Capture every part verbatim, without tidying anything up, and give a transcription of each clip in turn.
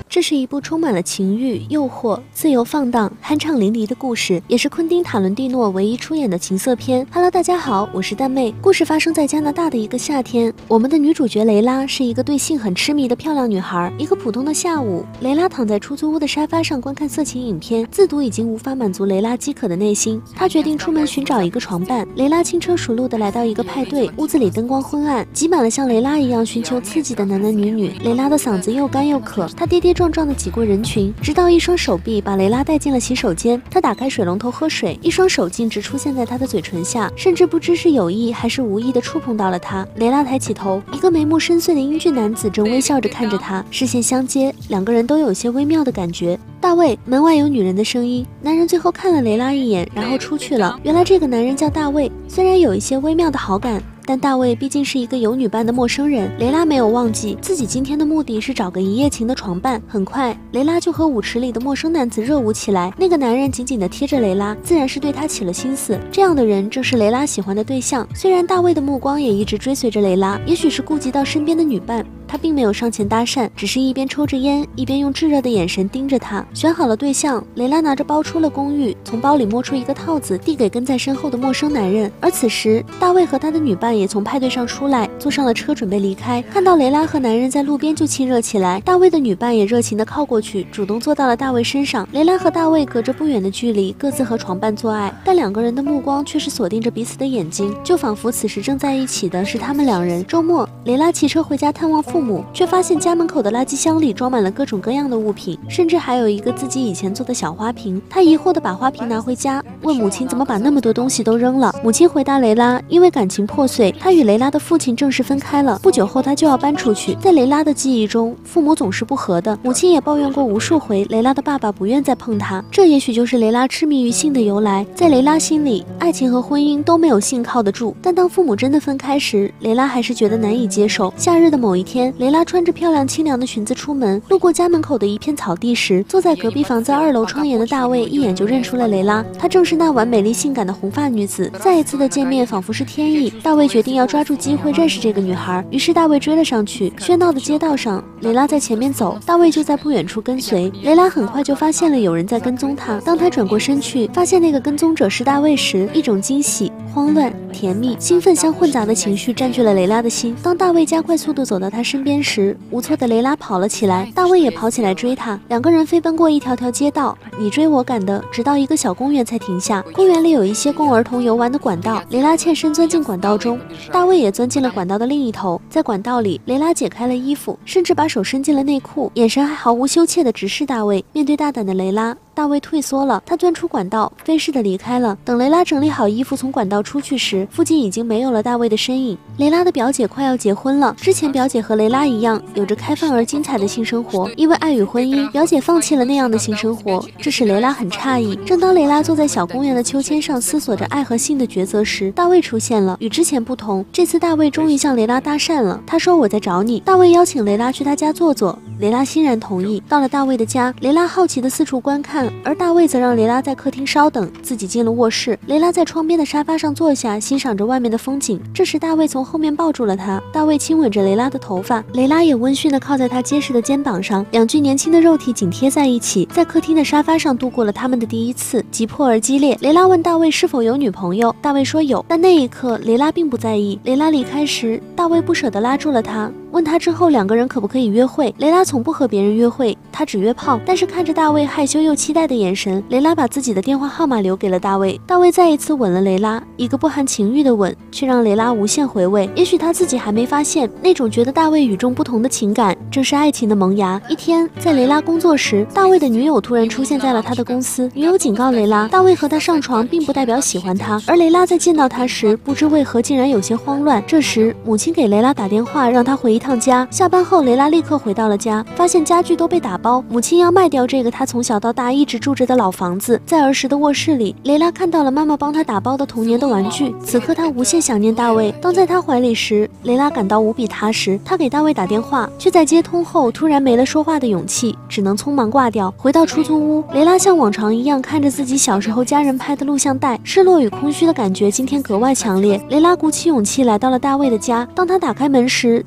这是一部充满了情欲、诱惑、自由放荡、酣畅淋漓的故事，也是昆汀·塔伦蒂诺唯一出演的情色片。Hello， 大家好，我是蛋妹。故事发生在加拿大的一个夏天，我们的女主角雷拉是一个对性很痴迷的漂亮女孩。一个普通的下午，雷拉躺在出租屋的沙发上观看色情影片，自读已经无法满足雷拉饥渴的内心。她决定出门寻找一个床伴。雷拉轻车熟路地来到一个派对，屋子里灯光昏暗，挤满了像雷拉一样寻求刺激的男男女女。雷拉的嗓子又干又渴，她跌跌撞撞地挤过人群，直到一双手臂把雷拉带进了洗手间。她打开水龙头喝水，一双手径直出现在她的嘴唇下，甚至不知是有意还是无意地触碰到了她。雷拉抬起头，一个眉目深邃的英俊男子正微笑着看着她，视线相接，两个人都有些微妙的感觉。大卫，门外有女人的声音。男人最后看了雷拉一眼，然后出去了。原来这个男人叫大卫，虽然有一些微妙的好感，但大卫毕竟是一个有女伴的陌生人。雷拉没有忘记自己今天的目的是找个一夜情的床伴。很快，雷拉就和舞池里的陌生男子热舞起来。那个男人紧紧地贴着雷拉，自然是对她起了心思。这样的人正是雷拉喜欢的对象。虽然大卫的目光也一直追随着雷拉，也许是顾及到身边的女伴，他并没有上前搭讪，只是一边抽着烟，一边用炙热的眼神盯着他。选好了对象，雷拉拿着包出了公寓，从包里摸出一个套子，递给跟在身后的陌生男人。而此时，大卫和他的女伴也从派对上出来，坐上了车准备离开。看到雷拉和男人在路边就亲热起来，大卫的女伴也热情地靠过去，主动坐到了大卫身上。雷拉和大卫隔着不远的距离，各自和床伴做爱，但两个人的目光却是锁定着彼此的眼睛，就仿佛此时正在一起的是他们两人。周末，雷拉骑车回家探望父母，却发现家门口的垃圾箱里装满了各种各样的物品，甚至还有一个自己以前做的小花瓶。他疑惑地把花瓶拿回家，问母亲怎么把那么多东西都扔了。母亲回答雷拉，因为感情破碎，他与雷拉的父亲正式分开了，不久后他就要搬出去。在雷拉的记忆中，父母总是不和的，母亲也抱怨过无数回雷拉的爸爸不愿再碰她。这也许就是雷拉痴迷于性的由来。在雷拉心里，爱情和婚姻都没有性靠得住，但当父母真的分开时，雷拉还是觉得难以接受。夏日的某一天，雷拉穿着漂亮清凉的裙子出门，路过家门口的一片草地时，坐在隔壁房子二楼窗沿的大卫一眼就认出了雷拉，她正是那晚美丽性感的红发女子。再一次的见面仿佛是天意，大卫决定要抓住机会认识这个女孩，于是大卫追了上去。喧闹的街道上，雷拉在前面走，大卫就在不远处跟随。雷拉很快就发现了有人在跟踪她，当她转过身去，发现那个跟踪者是大卫时，一种惊喜、慌乱、甜蜜、兴奋相混杂的情绪占据了雷拉的心。当大卫加快速度走到她身边时，无措的雷拉跑了起来，大卫也跑起来追她，两个人飞奔过一条条街道，你追我赶的，直到一个小公园才停下。公园里有一些供儿童游玩的管道，雷拉欠身钻进管道中，大卫也钻进了管道的另一头。在管道里，雷拉解开了衣服，甚至把手伸进了内裤，眼神还毫无羞怯地直视大卫。面对大胆的雷拉，大卫退缩了，他钻出管道，飞似的离开了。等雷拉整理好衣服从管道出去时，附近已经没有了大卫的身影。雷拉的表姐快要结婚了，之前表姐和雷拉一样，有着开放而精彩的性生活，因为爱与婚姻，表姐放弃了那样的性生活，这使雷拉很诧异。正当雷拉坐在小公园的秋千上思索着爱和性的抉择时，大卫出现了。与之前不同，这次大卫终于向雷拉搭讪了。他说：“我在找你。”大卫邀请雷拉去他家坐坐，雷拉欣然同意。到了大卫的家，雷拉好奇地四处观看，而大卫则让雷拉在客厅稍等，自己进了卧室。雷拉在窗边的沙发上坐下，欣赏着外面的风景。这时大卫从后面抱住了她，大卫亲吻着雷拉的头发，雷拉也温驯地靠在他结实的肩膀上，两具年轻的肉体紧贴在一起，在客厅的沙发上度过了他们的第一次，急迫而激烈。雷拉问大卫是否有女朋友，大卫说有，但那一刻雷拉并不在意。雷拉离开时，大卫不舍得拉住了她，问他之后两个人可不可以约会。雷拉从不和别人约会，她只约炮。但是看着大卫害羞又期待的眼神，雷拉把自己的电话号码留给了大卫。大卫再一次吻了雷拉，一个不含情欲的吻，却让雷拉无限回味。也许他自己还没发现，那种觉得大卫与众不同的情感，正是爱情的萌芽。一天，在雷拉工作时，大卫的女友突然出现在了他的公司。女友警告雷拉，大卫和她上床并不代表喜欢她，而雷拉在见到他时，不知为何竟然有些慌乱。这时，母亲给雷拉打电话，让她回一趟家。下班后，雷拉立刻回到了家，发现家具都被打包，母亲要卖掉这个她从小到大一直住着的老房子。在儿时的卧室里，雷拉看到了妈妈帮她打包的童年的玩具，此刻她无限想念大卫。当在她怀里时，雷拉感到无比踏实。她给大卫打电话，却在接通后突然没了说话的勇气，只能匆忙挂掉。回到出租屋，雷拉像往常一样看着自己小时候家人拍的录像带，失落与空虚的感觉今天格外强烈。雷拉鼓起勇气来到了大卫的家，当她打开门时，大卫正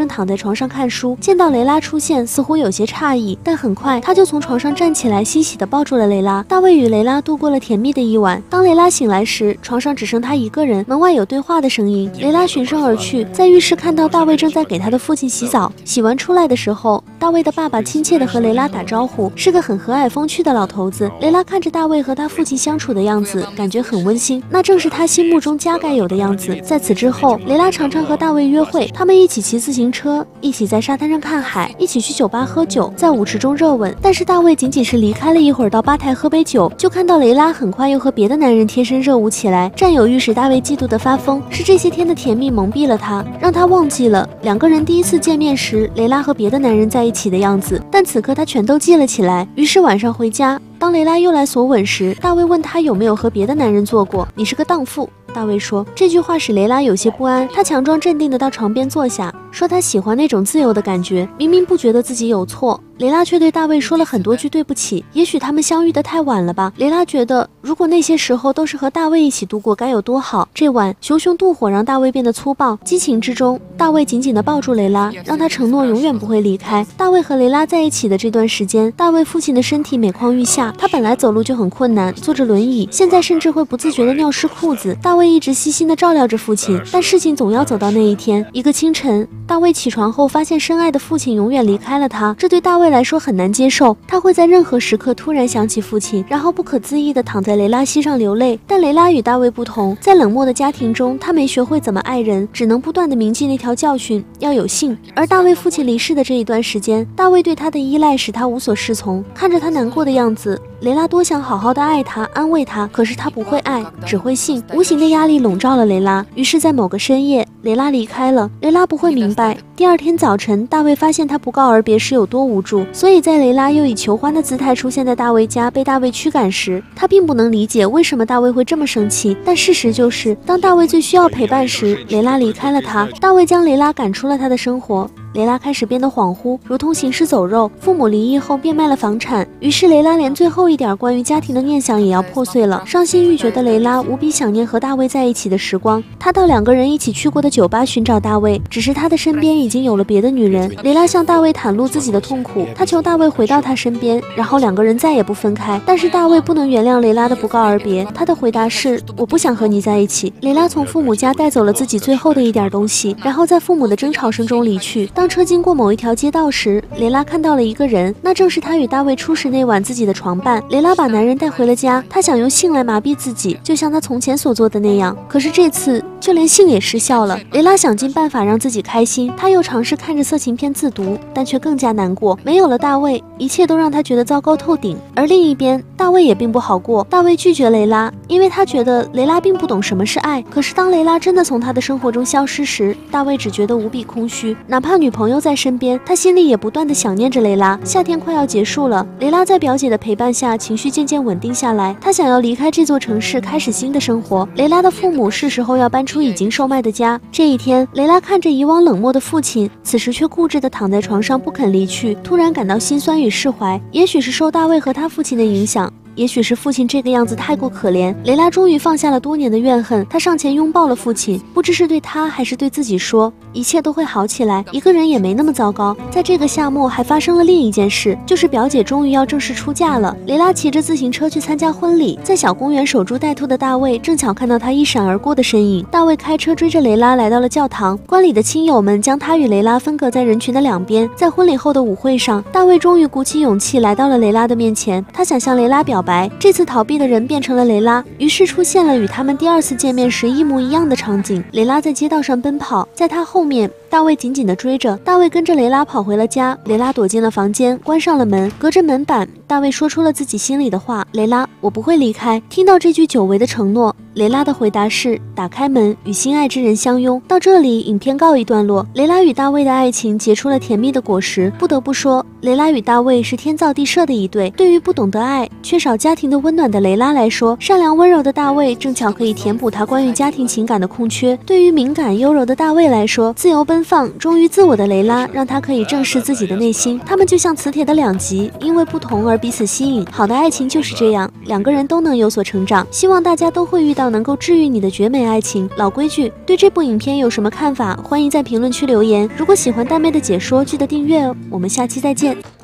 正躺在床上看书，见到雷拉出现，似乎有些诧异，但很快他就从床上站起来，欣喜地抱住了雷拉。大卫与雷拉度过了甜蜜的一晚。当雷拉醒来时，床上只剩他一个人，门外有对话的声音。雷拉循声而去，在浴室看到大卫正在给他的父亲洗澡。洗完出来的时候，大卫的爸爸亲切地和雷拉打招呼，是个很和蔼风趣的老头子。雷拉看着大卫和他父亲相处的样子，感觉很温馨，那正是他心目中家该有的样子。在此之后，雷拉常常和大卫约会，他们一起骑自行车，一起在沙滩上看海，一起去酒吧喝酒，在舞池中热吻。但是大卫仅仅是离开了一会儿，到吧台喝杯酒，就看到雷拉很快又和别的男人贴身热舞起来，占有欲使大卫嫉妒得发疯。是这些天的甜蜜蒙蔽了他，让他忘记了两个人第一次见面时雷拉和别的男人在一起的样子，但此刻他全都记了起来。于是晚上回家，当雷拉又来索吻时，大卫问他有没有和别的男人做过。你是个荡妇，大卫说。这句话使雷拉有些不安，他强装镇定地到床边坐下，说他喜欢那种自由的感觉，明明不觉得自己有错。雷拉却对大卫说了很多句对不起，也许他们相遇得太晚了吧。雷拉觉得如果那些时候都是和大卫一起度过该有多好。这晚熊熊妒火让大卫变得粗暴，激情之中大卫紧紧地抱住雷拉，让他承诺永远不会离开。大卫和雷拉在一起的这段时间，大卫父亲的身体每况愈下，他本来走路就很困难，坐着轮椅，现在甚至会不自觉地尿湿裤子。大卫一直细心地照料着父亲，但事情总要走到那一天。一个清晨，大卫起床后发现深爱的父亲永远离开了他，这对大卫来说很难接受。他会在任何时刻突然想起父亲，然后不可思议地躺在雷拉膝上流泪。但雷拉与大卫不同，在冷漠的家庭中，他没学会怎么爱人，只能不断地铭记那条教训，要有性。而大卫父亲离世的这一段时间，大卫对他的依赖使他无所适从。看着他难过的样子，雷拉多想好好的爱他，安慰他，可是他不会爱，只会性。无形的压力笼罩了雷拉，于是在某个深夜，雷拉离开了。雷拉不会明白，第二天早晨，大卫发现他不告而别时有多无助，所以在雷拉又以求欢的姿态出现在大卫家，被大卫驱赶时，他并不能理解为什么大卫会这么生气。但事实就是，当大卫最需要陪伴时，雷拉离开了他，大卫将雷拉赶出了他的生活。雷拉开始变得恍惚，如同行尸走肉。父母离异后变卖了房产，于是雷拉连最后一点关于家庭的念想也要破碎了。伤心欲绝的雷拉无比想念和大卫在一起的时光，他到两个人一起去过的酒吧寻找大卫，只是他的身边已经有了别的女人。雷拉向大卫袒露自己的痛苦，他求大卫回到他身边，然后两个人再也不分开。但是大卫不能原谅雷拉的不告而别，他的回答是：我不想和你在一起。雷拉从父母家带走了自己最后的一点东西，然后在父母的争吵声中离去。当车经过某一条街道时，雷拉看到了一个人，那正是他与大卫初识那晚自己的床伴。雷拉把男人带回了家，他想用性来麻痹自己，就像他从前所做的那样。可是这次就连性也失效了。雷拉想尽办法让自己开心，他又尝试看着色情片自读，但却更加难过。没有了大卫，一切都让他觉得糟糕透顶。而另一边，大卫也并不好过。大卫拒绝雷拉，因为他觉得雷拉并不懂什么是爱。可是当雷拉真的从他的生活中消失时，大卫只觉得无比空虚。哪怕女朋友在身边，他心里也不断地想念着雷拉。夏天快要结束了，雷拉在表姐的陪伴下，情绪渐渐稳定下来。她想要离开这座城市，开始新的生活。雷拉的父母是时候要搬出已经售卖的家。这一天，雷拉看着以往冷漠的父亲，此时却固执地躺在床上不肯离去，突然感到心酸与释怀。也许是受大卫和他父亲的影响，也许是父亲这个样子太过可怜，雷拉终于放下了多年的怨恨。她上前拥抱了父亲，不知是对他还是对自己说，一切都会好起来，一个人也没那么糟糕。在这个夏末还发生了另一件事，就是表姐终于要正式出嫁了。雷拉骑着自行车去参加婚礼，在小公园守株待兔的大卫正巧看到她一闪而过的身影。大卫开车追着雷拉来到了教堂，观礼的亲友们将他与雷拉分隔在人群的两边。在婚礼后的舞会上，大卫终于鼓起勇气来到了雷拉的面前，他想向雷拉表白。这次逃避的人变成了雷拉，于是出现了与他们第二次见面时一模一样的场景。雷拉在街道上奔跑，在他后面，大卫紧紧地追着。大卫跟着雷拉跑回了家，雷拉躲进了房间，关上了门。隔着门板，大卫说出了自己心里的话：雷拉，我不会离开。听到这句久违的承诺，雷拉的回答是打开门，与心爱之人相拥。到这里，影片告一段落。雷拉与大卫的爱情结出了甜蜜的果实。不得不说，雷拉与大卫是天造地设的一对。对于不懂得爱、缺少家庭的温暖的雷拉来说，善良温柔的大卫正巧可以填补她关于家庭情感的空缺。对于敏感优柔的大卫来说，自由奔奔放、忠于自我的雷拉，让他可以正视自己的内心。他们就像磁铁的两极，因为不同而彼此吸引。好的爱情就是这样，两个人都能有所成长。希望大家都会遇到能够治愈你的绝美爱情。老规矩，对这部影片有什么看法？欢迎在评论区留言。如果喜欢大妹的解说，记得订阅哦。我们下期再见。